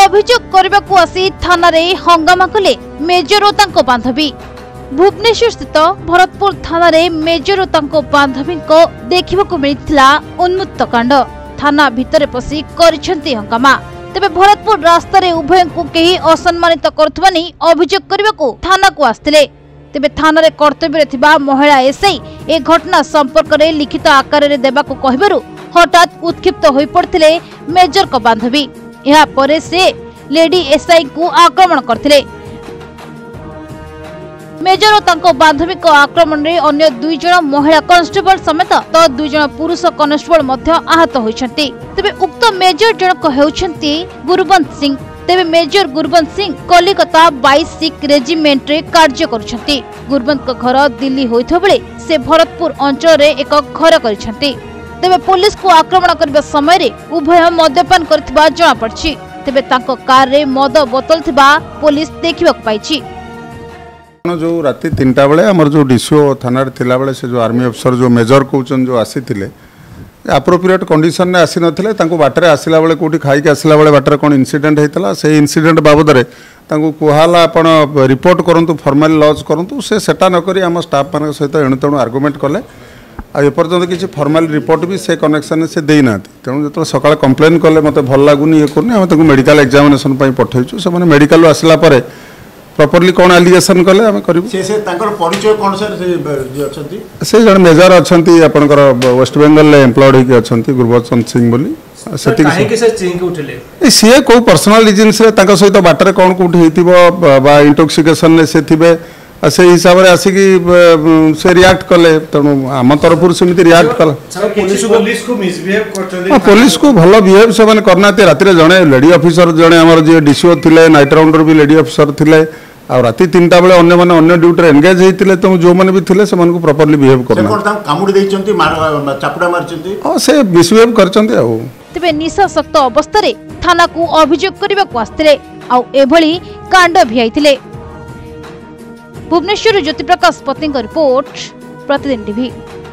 अभियोग करबाकू आसी थाना रे हंगामा कले मेजर और तांको बांधवी। भुवनेश्वर स्थित भरतपुर थाना रे मेजर और तांको बांधवी को देखिबाकू मिलिथिला उन्मुक्त कांड। थाना भितरे पसी करिसेंती हंगामा। तेबे भरतपुर रास्ता रे उभय को केही असम्मानित करथुवा नै अभियोग करबाकू थाना को आस्थिले। तेबे थाना रे कर्तव्य रे थिबा महिला एसआई ए घटना संपर्क रे लिखित आकार रे देबाकू कहबारु हठात उत्क्षिप्त होई पड़थिले मेजर को बांधवी। यहा परे से लेडी एसआई को आक्रमण करथिले। मेजर और तांको बांधवी को आक्रमण रे अन्य 2 जण महिला कांस्टेबल समेत तो 2 जण पुरुष कांस्टेबल मध्य आहत होइछन्ती। तबे उक्त मेजर जनक हेउछन्ती गुरबंत सिंह। तेबे मेजर गुरबंत सिंह कलिकता 22 सिख रेजिमेंट रे कार्य करूछन्ती। गुरबंत को घर दिल्ली होइथो बेले से भरतपुर अंचल रे एक घर करिछन्ती। तेबे पुलिस को आक्रमण करबा समय रे उभय मद्यपान करथिबा जणा पड़छि। तेबे तांको कार रे मद बोतल थिबा पुलिस देखिबाक पाइछि। जो राति 3टा बेले आमर जो डीसीओ थाना थिला बेले से जो आर्मी अफसर जो मेजर कहउछन जो आसीथिले एप्रोप्रिएट कंडीशन ने आसी नथिले। तांको बाटरे आसिला बेले कोठी खाई के आसिला बेले बाटरे कोन इंसिडेंट हेतला से इंसिडेंट बाबद रे तांको कुहाला आपण रिपोर्ट करंतु फॉर्मली लॉज करंतु से सेटा न करी हम स्टाफ मान सहित एणु तेणु आर्गुमेंट कले। आ एपर्यंत किसी फॉर्मल रिपोर्ट भी से कनेक्शन से देई नाथि। तेणु जो सकाळ कंप्लेन कले मते भल लागुनी ये करनी हम तांको मेडिकल एग्जामिनेशन पई पठैछु। से माने मेडिकल आसिला परे प्रॉपर्ली कौन एलिगेशन कले आम करू। से तांकर परिचय कोन सर जे अछंती से जण मेजर अछंती आपनकर वेस्ट बेंगल ले एम्प्लॉयड होके अछंती गुरबचन सिंह बोली सेति काहे के से चिंग के उठले सीए को पर्सनल रीजन से तांका सहित बाटर कोन कोठी हेतिबो बा इंटॉक्सिकेशन ने से थिबे से हिसाब रे आसी की से रिएक्ट कले। तणु आम तरफ समिति रिएक्ट कला। पुलिस को मिसबिहेव करछंती। पुलिस को भलो बिहेव से माने करना ते राति रे जणे लेडी ऑफिसर जणे हमर जे डीसीओ थिले नाइट राउंडर भी लेडी ऑफिसर थिले आ राति 3टा बेले अन्य माने अन्य ड्यूटी रे एंगेज हेतिले तो जो माने भी थिले से माने को प्रॉपर्ली बिहेव करना। से कोन कामुडी दैचंती चापुडा मारचंती। हां से मिसबिहेव करचंती। आ तबे निशासक्त अवस्था रे थाना को अभियोग करबा को आस्थिले आ एभली कांड भियाइथिले। Bhubaneswar Jyoti Prakash Pating report Pratidin TV.